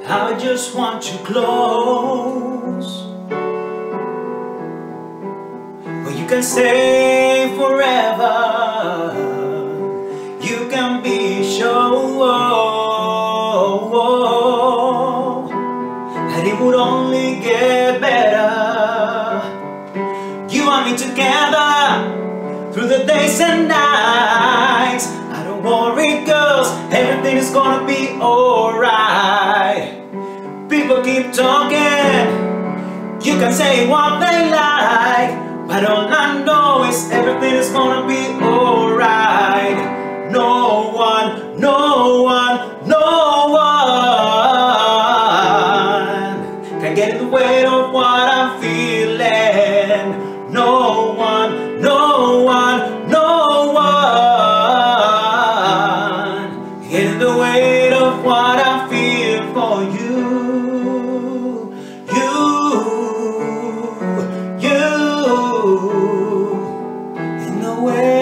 I just want you close, where you can stay forever. You can be sure that it would only get better. You and me together through the days and nights. I don't worry, girls, everything is gonna be alright. People keep talking, you can say what they like, but all I know is everything is gonna be alright. No one, no one, no one can get in the way of what I'm feeling. No one, no one, no one get in the way of what I feel for you. In the way